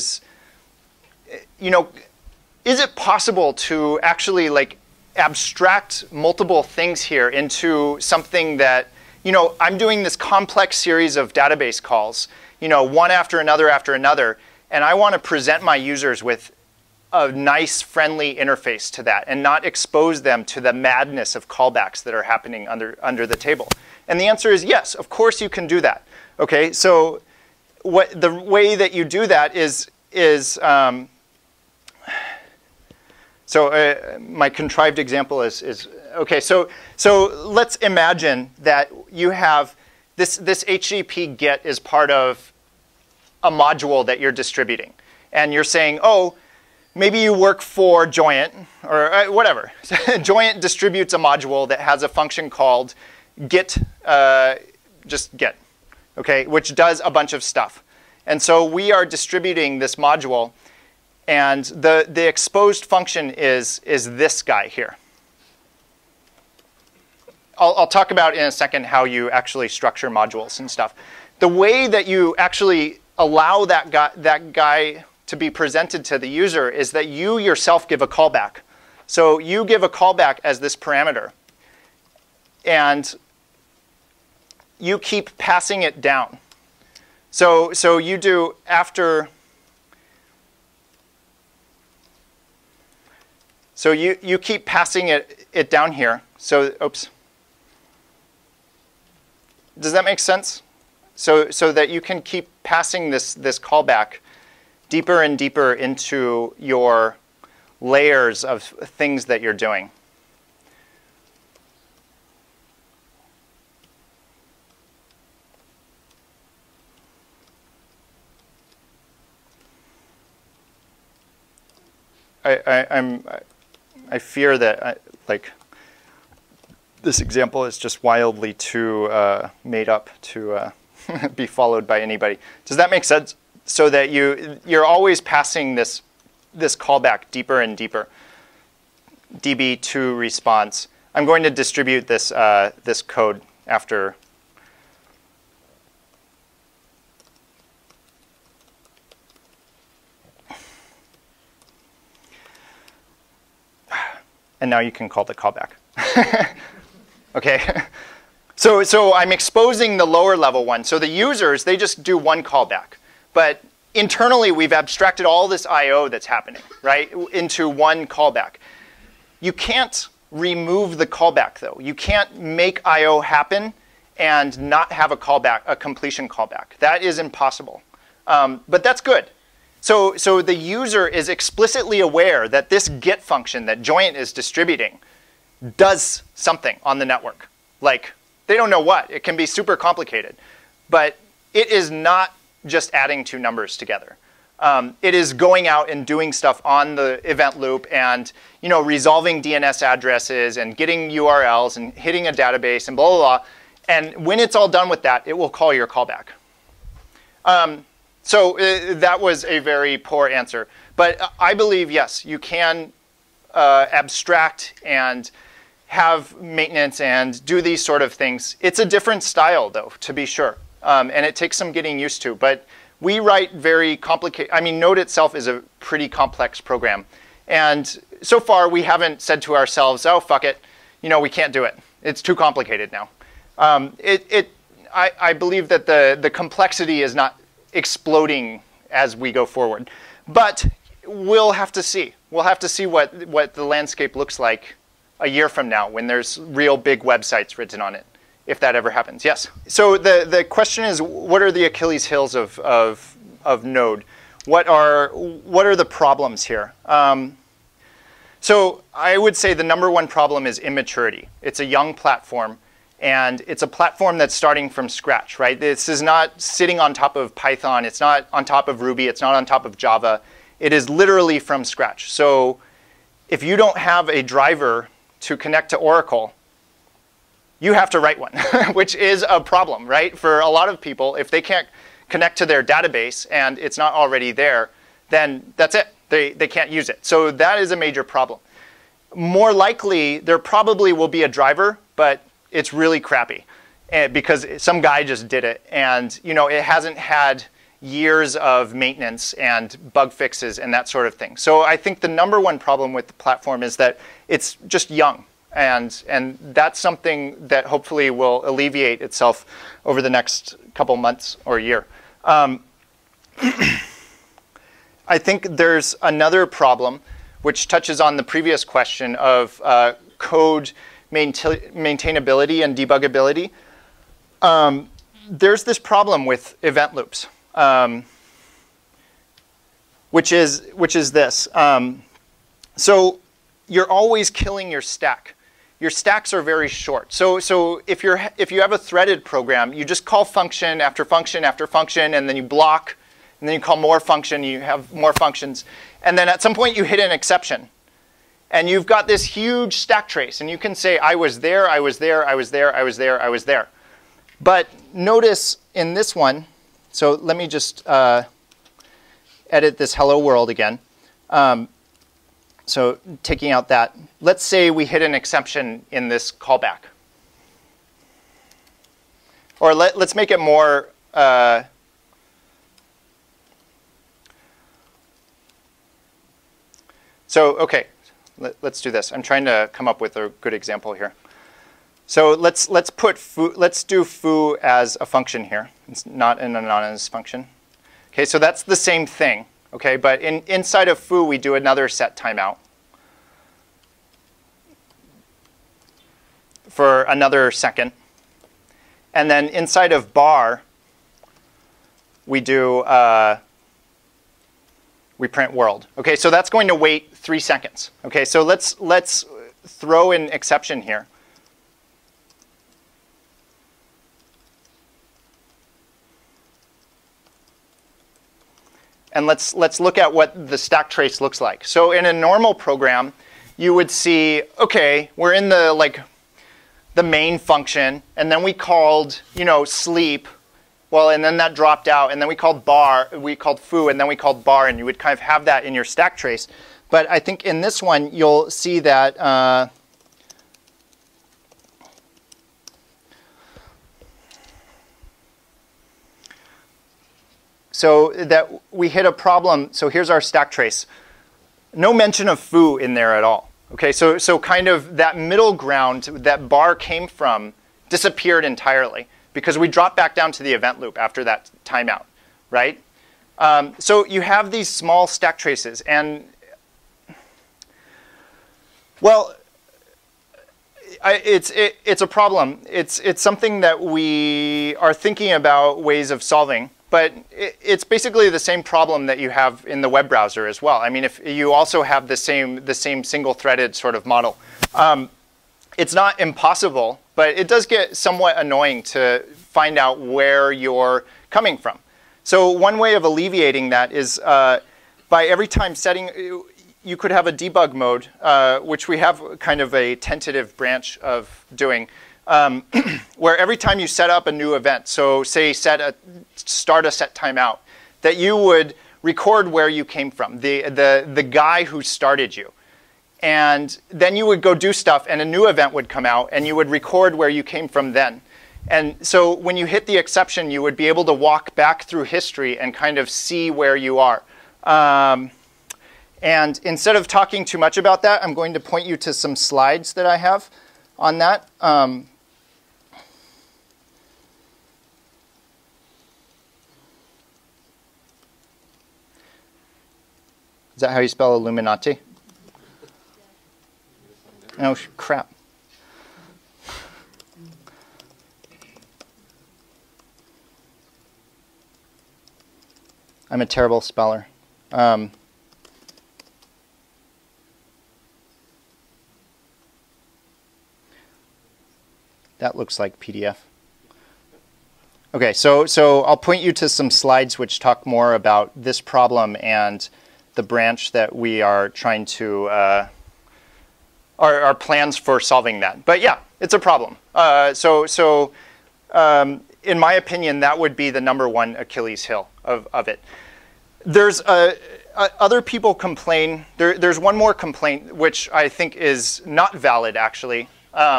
you know, is it possible to actually like abstract multiple things here into something that, you know, I'm doing this complex series of database calls, you know, one after another, and I want to present my users with a nice, friendly interface to that and not expose them to the madness of callbacks that are happening under the table? And the answer is yes, of course you can do that. Okay, so the way that you do that is my contrived example is okay. So let's imagine that you have this HTTP GET is part of a module that you're distributing, and you're saying, oh, maybe you work for Joyent or whatever. Joyent distributes a module that has a function called get, just get, okay, which does a bunch of stuff. And so we are distributing this module, and the exposed function is this guy here. I'll talk about in a second how you actually structure modules and stuff. The way that you actually allow that guy to be presented to the user is that you yourself give a callback. So you give a callback as this parameter, and you keep passing it down. So you do after. So you keep passing it down here. So oops. Does that make sense? So that you can keep passing this callback deeper and deeper into your layers of things that you're doing. I fear that like this example is just wildly too made up to be followed by anybody. Does that make sense? So that you're always passing this callback deeper and deeper. DB2 response. I'm going to distribute this this code after. And now you can call the callback. Okay. So I'm exposing the lower level one. So the users, they just do one callback. But internally, we've abstracted all this I/O that's happening, right, into one callback. You can't remove the callback, though. You can't make I/O happen and not have a callback, a completion callback. That is impossible. But that's good. So the user is explicitly aware that this get function that Joyent is distributing does something on the network. Like, they don't know what. It can be super complicated. But it is not just adding two numbers together. It is going out and doing stuff on the event loop and, you know, resolving DNS addresses and getting URLs and hitting a database and blah, blah, blah. And when it's all done with that, it will call your callback. So that was a very poor answer. But I believe, yes, you can abstract and have maintenance and do these sort of things. It's a different style, though, to be sure. And it takes some getting used to. But we write very complicated. I mean, Node itself is a pretty complex program. And so far, we haven't said to ourselves, oh, fuck it. You know, we can't do it. It's too complicated now. I believe that the complexity is not exploding as we go forward. But we'll have to see. We'll have to see what the landscape looks like a year from now when there's real big websites written on it, if that ever happens. Yes? So the question is, what are the Achilles heels of Node? What are the problems here? So I would say the number one problem is immaturity. It's a young platform, and it's a platform that's starting from scratch, right? This is not sitting on top of Python. It's not on top of Ruby. It's not on top of Java. It is literally from scratch. So if you don't have a driver to connect to Oracle, you have to write one, which is a problem, right? For a lot of people, if they can't connect to their database and it's not already there, then that's it. They can't use it. So that is a major problem. More likely, there probably will be a driver, but it's really crappy because some guy just did it. And it hasn't had years of maintenance and bug fixes and that sort of thing. So I think the number one problem with the platform is that it's just young. And that's something that hopefully will alleviate itself over the next couple months or year. I think there's another problem which touches on the previous question of code maintainability and debuggability. There's this problem with event loops, which is this. So you're always killing your stack. Your stacks are very short. So if you have a threaded program, you just call function after function after function, and then you block, and then you call more function, you have more functions. And then at some point you hit an exception. And you've got this huge stack trace. And you can say, I was there, I was there, I was there, I was there, I was there. But notice in this one, so let me just edit this hello world again. So taking out that, let's say we hit an exception in this callback. Or let's make it more so okay, let's do this. I'm trying to come up with a good example here. So let's do foo as a function here. It's not an anonymous function. Okay, so that's the same thing. Okay, but inside of foo we do another set timeout for another second, and then inside of bar we do we print world. Okay, so that's going to wait 3 seconds. Okay, so let's throw an exception here. And let's look at what the stack trace looks like. So in a normal program, you would see, okay, we're in the main function, and then we called sleep. Well, and then that dropped out, and then we called foo, and then we called bar, and you would kind of have that in your stack trace. But I think in this one, you'll see that so that we hit a problem. So here's our stack trace. No mention of foo in there at all. Okay, so kind of that middle ground that bar came from disappeared entirely, because we dropped back down to the event loop after that timeout, right? So you have these small stack traces, and well, it's a problem. It's something that we are thinking about ways of solving, but it's basically the same problem that you have in the web browser as well. I mean, if you also have the same single-threaded sort of model. It's not impossible, but it does get somewhat annoying to find out where you're coming from. So one way of alleviating that is by every time setting, you could have a debug mode, which we have kind of a tentative branch of doing, where every time you set up a new event, so say start a set timeout, that you would record where you came from, the guy who started you. And then you would go do stuff, and a new event would come out, and you would record where you came from then. And so when you hit the exception, you would be able to walk back through history and kind of see where you are. And instead of talking too much about that, I'm going to point you to some slides that I have on that. Is that how you spell Illuminati? Oh, crap. I'm a terrible speller. That looks like PDF. Okay, so I'll point you to some slides which talk more about this problem and the branch that we are trying to, our plans for solving that. But yeah, it's a problem. In my opinion, that would be the #1 Achilles heel of it. There's other people complain. There's one more complaint which I think is not valid actually,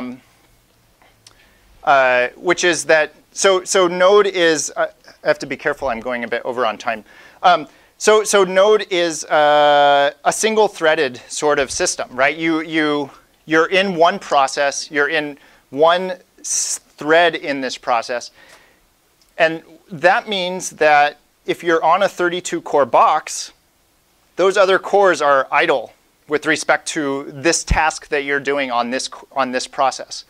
which is that so Node is. I have to be careful. I'm going a bit over on time. So Node is a single-threaded sort of system, right? You're in one process. You're in one thread in this process. And that means that if you're on a 32-core box, those other cores are idle with respect to this task that you're doing on this process.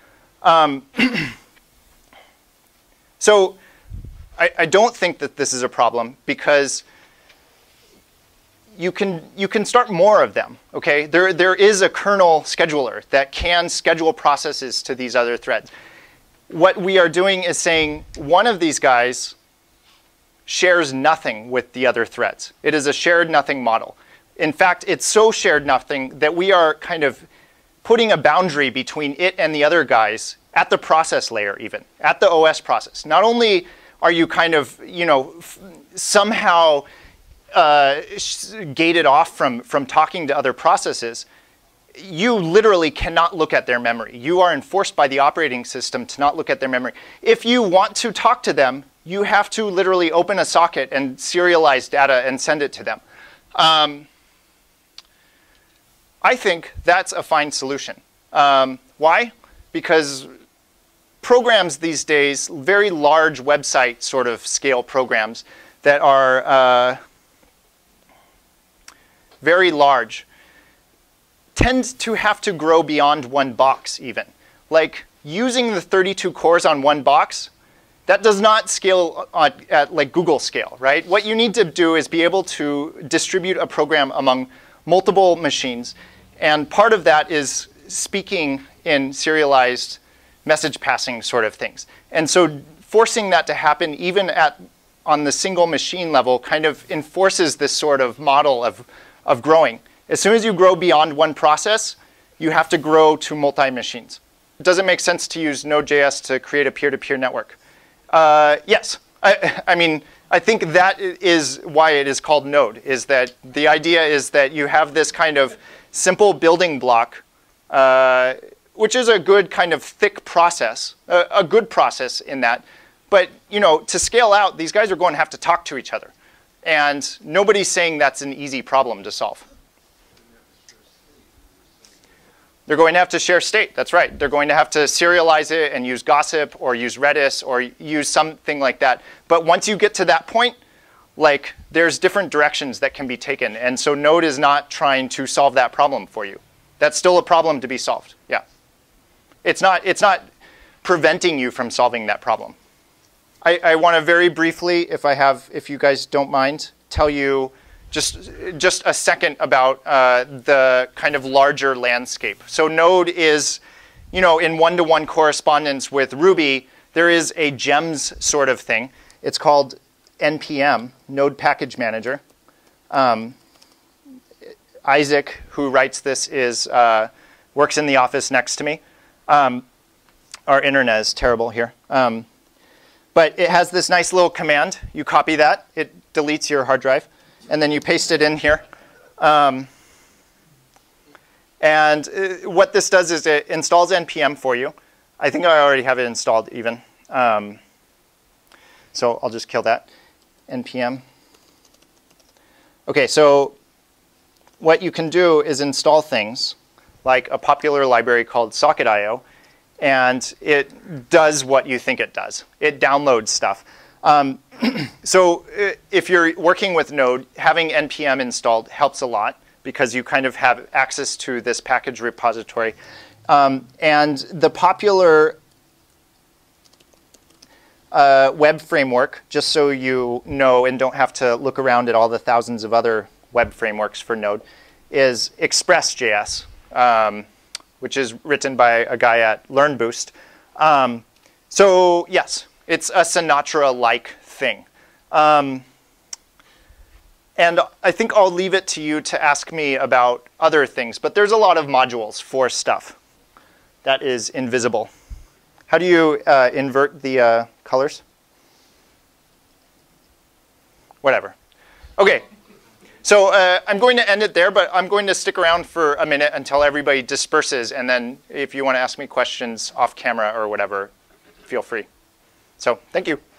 So I don't think that this is a problem because you can start more of them. Okay, there is a kernel scheduler that can schedule processes to these other threads. What we are doing is saying one of these guys shares nothing with the other threads. It is a shared nothing model. In fact, it's so shared nothing that we are kind of putting a boundary between it and the other guys at the process layer even, at the OS process. Not only are you kind of, somehow gated off from talking to other processes, you literally cannot look at their memory. You are enforced by the operating system to not look at their memory. If you want to talk to them, you have to literally open a socket and serialize data and send it to them. I think that's a fine solution. Why? Because programs these days, very large website sort of scale programs that are very large, tend to have to grow beyond one box even. Like using the 32 cores on one box, that does not scale at like Google scale, right? What you need to do is be able to distribute a program among multiple machines. And part of that is speaking in serialized message passing sort of things. And so forcing that to happen even on the single machine level kind of enforces this sort of model of growing. As soon as you grow beyond one process, you have to grow to multi-machines. It doesn't make sense to use Node.js to create a peer-to-peer network. Yes, I mean, I think that is why it is called Node, is that the idea is that you have this kind of simple building block, which is a good kind of thick process, a good process in that. But to scale out, these guys are going to have to talk to each other. And nobody's saying that's an easy problem to solve. They're going to have to share state. That's right. They're going to have to serialize it and use Gossip or use Redis or use something like that. But once you get to that point, like there's different directions that can be taken. And so Node is not trying to solve that problem for you. That's still a problem to be solved. Yeah. It's not preventing you from solving that problem. I want to very briefly, if you guys don't mind, tell you just a second about the kind of larger landscape. So Node is, in one-to-one correspondence with Ruby, there is a GEMS sort of thing. It's called NPM, Node Package Manager. Isaac, who writes this, works in the office next to me. Our internet is terrible here. But it has this nice little command. You copy that. It deletes your hard drive. And then you paste it in here. And what this does is it installs NPM for you. I think I already have it installed even. So I'll just kill that. NPM. OK, so what you can do is install things like a popular library called Socket.io. And it does what you think it does. It downloads stuff. So if you're working with Node, having npm installed helps a lot because you kind of have access to this package repository. And the popular web framework, just so you know and don't have to look around at all the thousands of other web frameworks for Node, is Express.js, which is written by a guy at LearnBoost. So yes, it's a Sinatra-like thing. And I think I'll leave it to you to ask me about other things. But there's a lot of modules for stuff that is invisible. How do you invert the colors? Whatever. OK. So I'm going to end it there, but I'm going to stick around for a minute until everybody disperses. And then if you want to ask me questions off camera or whatever, feel free. So thank you.